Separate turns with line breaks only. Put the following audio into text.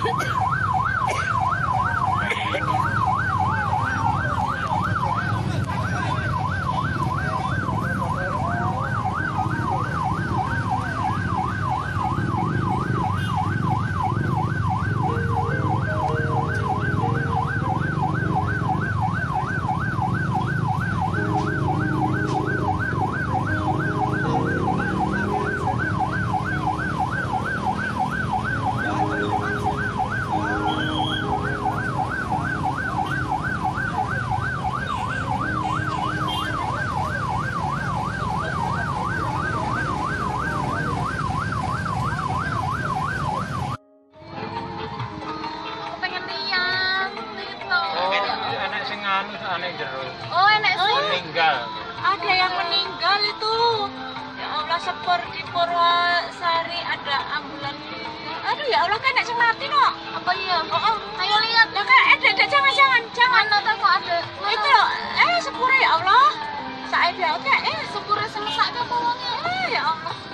Anak jeruk.
Oh, enak sih.
Meninggal.
Ada yang meninggal itu. Ya Allah, seperti Purwosari ada ambulan. Aduh ya Allah, kan enak mati no. Apa iya? Oh, ayo lihat. Lah kan ada jangan. Mana tahu ada. Itu loh. Sepure ya Allah. Saya dia sepure selesai ke bawahnya. Ya Allah.